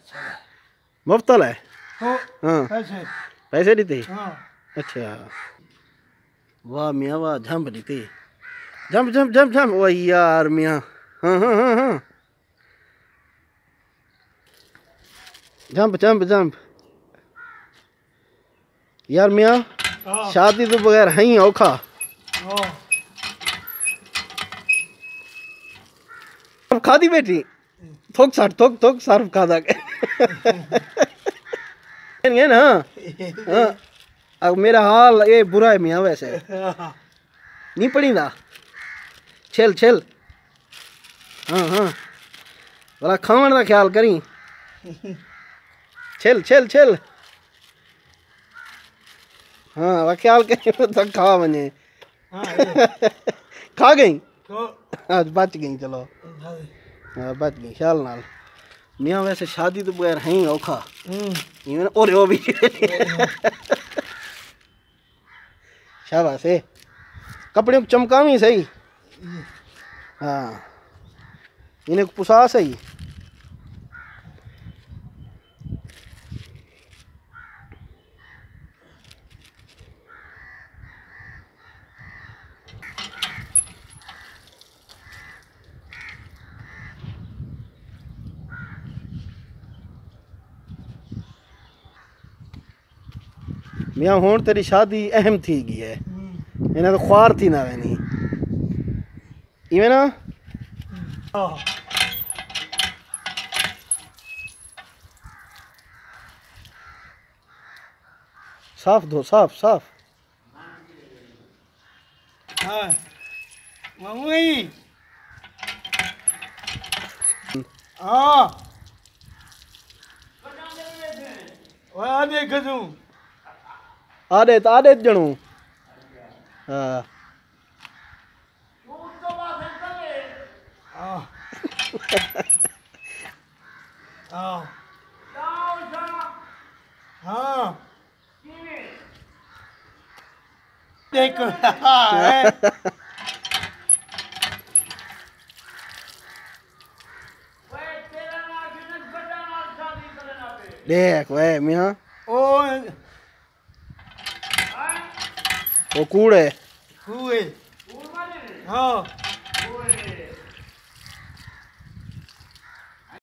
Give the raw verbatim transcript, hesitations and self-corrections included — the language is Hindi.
मुफ्तल है? तो हाँ पैसे पैसे देते? हाँ। अच्छा वाह मियाँ वाह, जंप देते, जंप जंप जंप जंप, वाह यार मियाँ, हाँ हाँ हाँ हाँ, जंप जंप जंप यार मियाँ, शादी तो बगैर है ही औखा। अब खादी बेटी थोक साठ थोक थोक सार्फ खादा के है ना। हाँ अब मेरा हाल ये बुरा है मियाँ, वैसे नहीं पड़ीदा, छेल छेल, हाँ हाँ भला खावन का ख्याल करी, छेल छेल छेल, हाँ वह ख्याल करी तो खा वने खा गई आज, बच गई, चलो हाँ बच गई ख्याल नाल मियाँ। वैसे शादी तो बगैर है ही औखा, और वो भी शाबाश है, कपड़े को चमकावी सही, हाँ इन्हें पुसा सही। मियाँ हुण तेरी शादी अहम थी गई है, इन्हें तो ख्वार थी ना वैनी इवें ना। साफ दो, साफ साफ, हाँ मम्मी हाँ वह देख तू आदे तो आदे जणू, हाँ हाँ हाँ हाँ देखो देख वे मियाँ, ओ वो कूड़ है, हुए हाँ